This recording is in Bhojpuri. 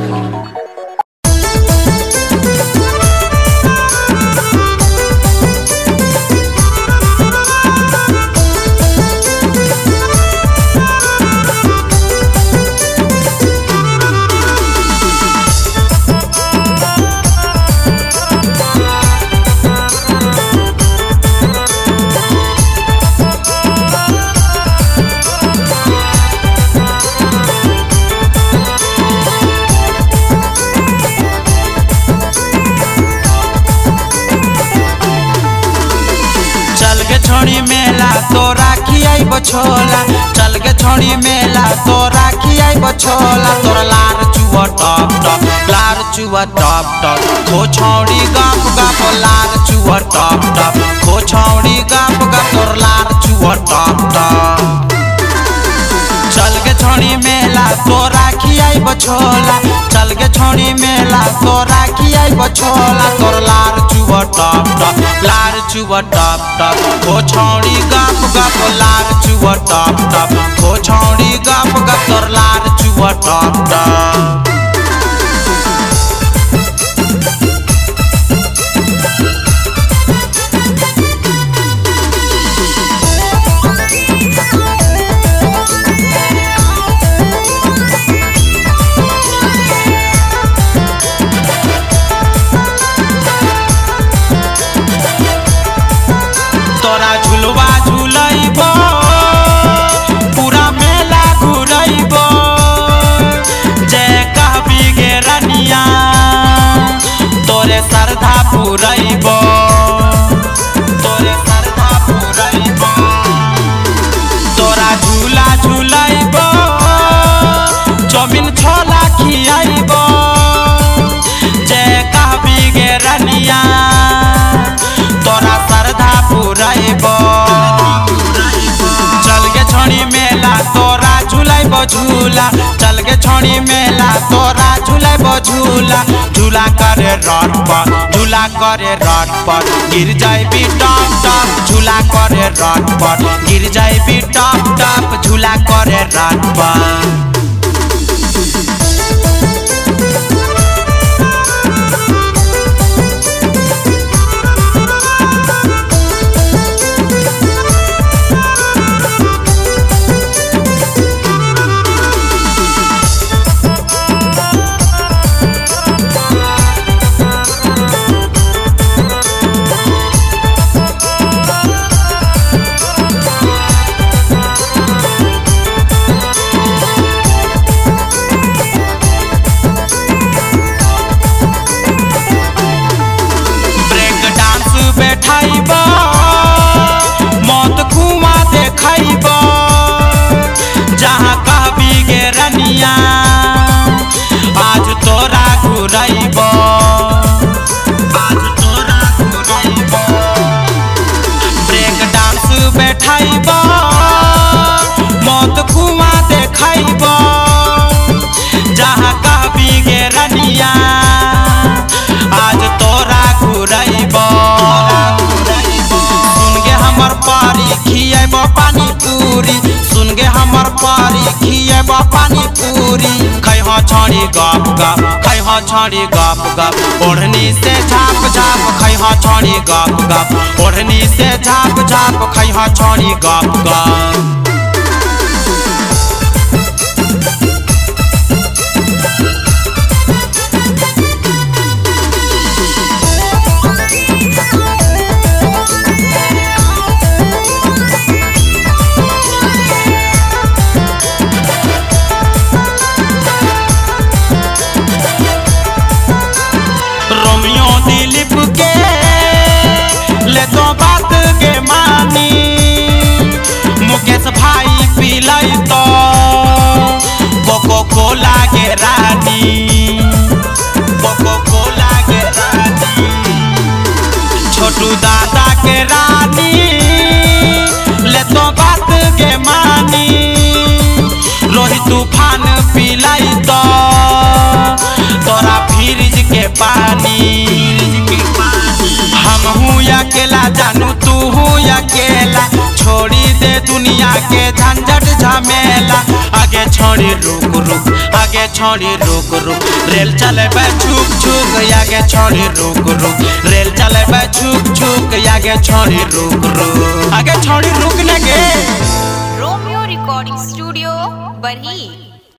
छोड़ी मेला तो राखी आई बछोला चल के छोड़ी मेला तो राखी आई बछोला तोर लार चुआ टॉप टॉप लार चुआ टॉप टॉप खो छोड़ी गप गप लार चुआ टॉप टॉप खो छोड़ी गप गप तोर लार चुआ टॉप टॉप चल के छोड़ी मेला तो राखी आई बछोला चल के छोड़ी मेला तो राखी आई बछोला तोर लार चुआ टॉप टॉप लार चुआ टॉप टॉप खो छोड़ी गप गप लार चुआ टॉप टॉप खो छोड़ी गप गप तोर लार चुआ टॉप टॉप तोरा झुलवा झुलैबो पूरा मेला घुरैबो जे कहबी गे रनिया तोरे श्रद्धा पुरैबो तोरे श्रद्धा पुरैबो तोरा झूला झुलैबो चौमिन छोला खियैबो जे कहबी गे रनिया तोरा श्रद्धा पुरैबो चल के छोड़ी मेला तोरा झुलैबो झूला चल के छोड़ी मेला तोरा झुलैबो झूला झूला करे रट पर गिर जाइबी टप टप झूला करे रट पर गिर जाइबी टप टप झूला करे रट पर बैठाइबो मौत कुआं देखैबो जहाँ कहबी गे रनिया आज तोरा घुरैबो आज तोरा घुरैबो ब्रेक डांस बैठाइबो मौत कुआं देखैबो जहाँ कहबी गे रनिया आज तोरा घुरैबो पारी खिएबो पानी पूरी सुन गे हमर पारी खिएबो पानी पूरी खैहा छाड़ी गप गप खैहा छाड़ी गप गप ओढ़नी से झाप झाप खैहा छाड़ी गप गप ओढ़नी से झाप झाप खैहा छाड़ी गप गप दिलीप के ले तो बात के मानी मुकेश भाई पिलाई तो कोको कोला के रानी कोको कोला के रानी छोटू दादा के रानी ले तो बात के मानी रोहित तूफान पिलाई तो तोरा फ्रिज के पानी हम हूँ अकेला जानू तू हूँ अकेला छोड़ी दे दुनिया के झंझट झमेला आगे छोड़ी रुक रुक आगे आगे छोड़ी रुक रुक रेल चले बे छुक छुक आगे छोड़ी रुक रुक रेल चले बे छुक छुक आगे छोड़ी रुक रुक आगे छोड़ी रुक लगे। रोमियो रिकॉर्डिंग स्टूडियो बरही।